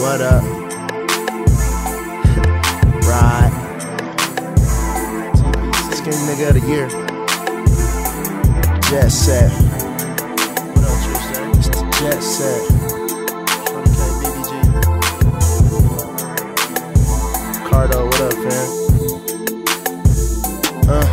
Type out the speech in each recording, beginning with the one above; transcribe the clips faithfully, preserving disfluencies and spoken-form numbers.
What up? Ride. Skinny nigga of the year. Jet Set. What else you say? It's the Jet Set. Okay, B B G. Cardo, what up, fam? Uh,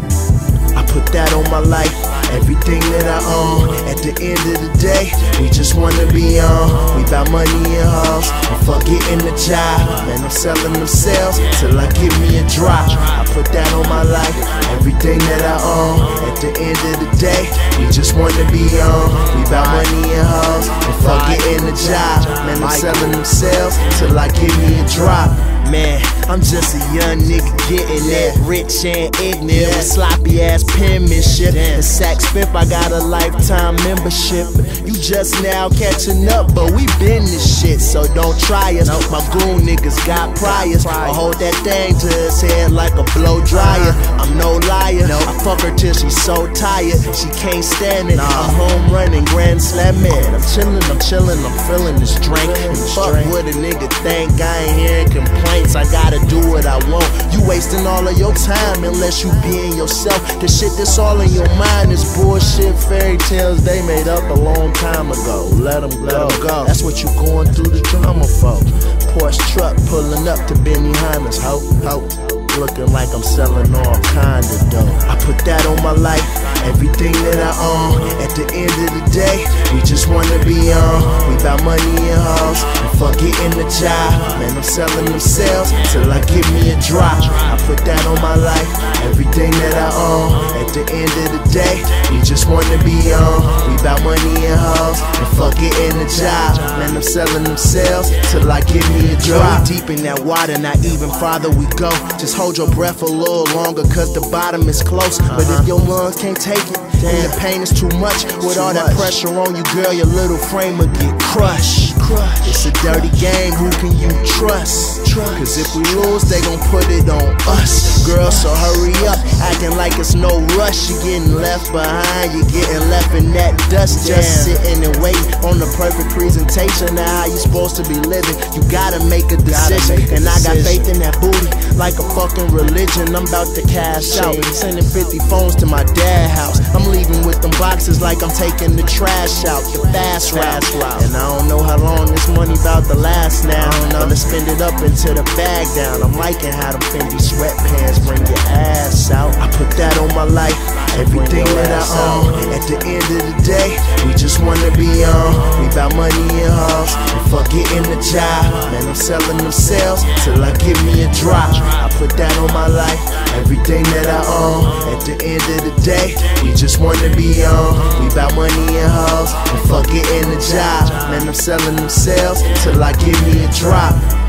I put that on my life. Everything that I own, at the end of the day, we just wanna be on. We bout money and hoes, and fuck getting the job. Man, I'm selling them sales till I give me a drop. I put that on my life, everything that I own. At the end of the day, we just wanna be on. We bout money and hoes, and fuck getting the job. Man, I'm selling them sales till I give me a drop. Man, I'm just a young nigga getting that rich and ignorant with sloppy ass penmanship. And Saks Fifth, I got a lifetime membership. You just now catching up, but we been this shit, so don't try us. My goon niggas got priors. I hold that thing to his head like a blow dryer. I'm no liar. I fuck her till she's so tired she can't stand it. I'm home running, grand slamming. I'm chillin', I'm chillin', I'm feeling this drink. And fuck what a nigga think, I ain't hearing complaints. I gotta do what I want. You wasting all of your time unless you being yourself. The shit that's all in your mind is bullshit fairy tales they made up a long time ago. Let them go. go. That's what you going through the drama for. Porsche truck pulling up to Benihana's. Ho, ho. Looking like I'm selling all kind of dope. I put that on my life, everything that I own. At the end of the day, we just wanna be on. We bout money and hoes, and fuck getting the job. Man, I'm selling them sales till I give me a drop. I put that on my life, everything that I own. At the end of the day, we just wanna be on. We bout money and hoes, and fuck getting the job. Man, I'm selling them sales till I give me a drop. Deep in that water, not even farther we go. Just hold your breath a little longer, cause the bottom is close. uh-huh. But if your lungs can't take it, and the pain is too much, with too all that much. pressure on you, girl, your little frame will get crushed. Crush. It's a dirty game, who can you trust? trust? Cause if we lose, they gon' put it on us. Girl, so hurry up, acting like it's no rush. You getting left behind, you getting left in that dust. Just Damn. sitting and waiting on the perfect presentation of how you supposed to be living. You gotta make a decision, make a and decision. I got faith in that booty like a fucking religion. I'm about to cash out, sending fifty phones to my dad's house. I'm leaving with them boxes like I'm taking the trash out, the fast route. And I don't know how long this money about to last now. I'm gonna spend it up until the bag down. I'm liking how them Fendi sweatpants bring your ass out. I put that on my life, everything that I own. At the end of the day, we just wanna be on. We bout money and hoes, and fuck getting the job. Man, I'm selling them sales till I give me a drop. I put that on my life, everything that I own. At the end of the day, we just wanna be on. We bout money and hoes, and fuck getting the job. Man, I'm selling them sales till I give me a drop.